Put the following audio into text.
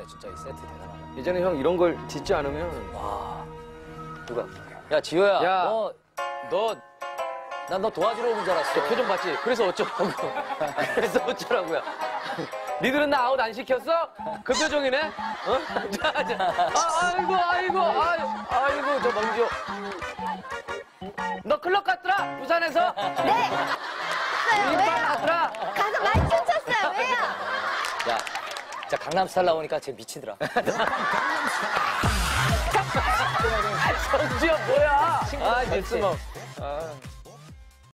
진짜 이 세트 대단하다. 예전에 형 이런 걸 짓지 않으면 와. 누가? 야, 지효야. 야. 너, 난 너 도와주러 오는 줄 알았어. 표정 봤지? 그래서 어쩌라고. 그래서 어쩌라고요. 니들은 나 아웃 안 시켰어? 그 표정이네? 어? 아이고, 저 멍지호. 너 클럽 갔더라? 부산에서? 네. 인파 왜요? 갔더라? 가서 많이 춤췄어요. 왜요? 야, 진짜 강남스타일 나오니까 쟤 미치더라. 성지현 뭐야? 아, 닐스먹. 아.